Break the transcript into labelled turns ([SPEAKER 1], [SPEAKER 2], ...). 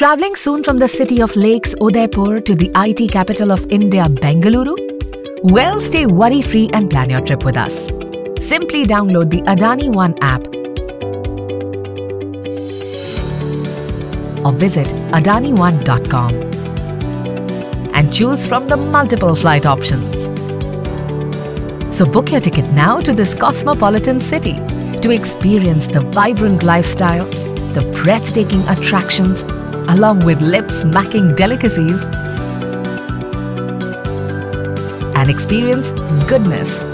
[SPEAKER 1] Travelling soon from the city of lakes Udaipur to the IT capital of India, Bengaluru? Well, stay worry-free and plan your trip with us. Simply download the Adani One app or visit adani1.com and choose from the multiple flight options. So book your ticket now to this cosmopolitan city to experience the vibrant lifestyle, the breathtaking attractions, along with lip-smacking delicacies, and experience goodness